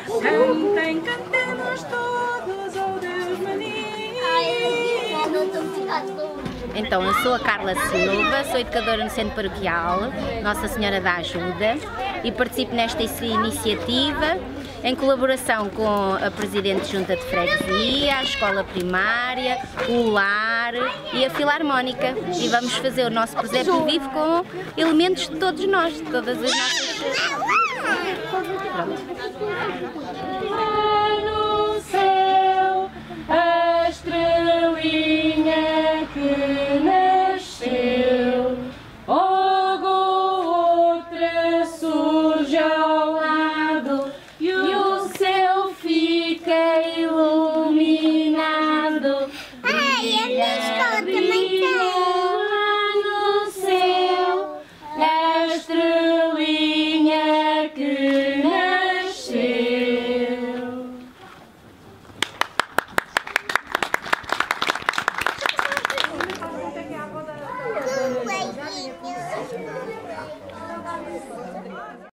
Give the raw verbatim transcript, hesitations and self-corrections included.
Cantem, cantemos todos, oh Deus menino. Então, eu sou a Carla Silva, sou educadora no Centro Paroquial Nossa Senhora da Ajuda e participo nesta iniciativa em colaboração com a Presidente Junta de Freguesia, a Escola Primária, o Lar e a Filarmónica. E vamos fazer o nosso presépio vivo com elementos de todos nós, de todas as nossas... Pronto.